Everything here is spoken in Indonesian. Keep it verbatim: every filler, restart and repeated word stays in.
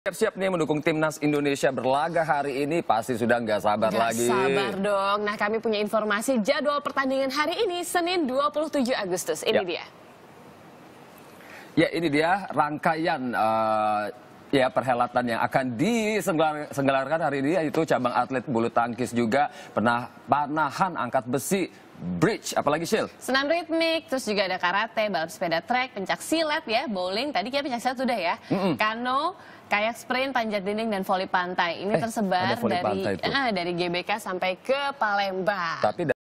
Siap-siap nih mendukung timnas Indonesia berlaga hari ini, pasti sudah nggak sabar Gak lagi. sabar dong. Nah, kami punya informasi jadwal pertandingan hari ini, Senin dua puluh tujuh Agustus. Ini ya. dia. Ya, ini dia rangkaian uh, ya perhelatan yang akan diselenggarakan hari ini, yaitu cabang atlet bulu tangkis juga, pernah panahan angkat besi, bridge, apalagi Shil? Senam ritmik, terus juga ada karate, balap sepeda trek, pencak silat ya, bowling, tadi kita pencak silat sudah ya, mm -mm. kano, kayak sprint, panjat dinding, dan voli pantai. Ini eh, tersebar dari, uh, dari G B K sampai ke Palembang. Tapi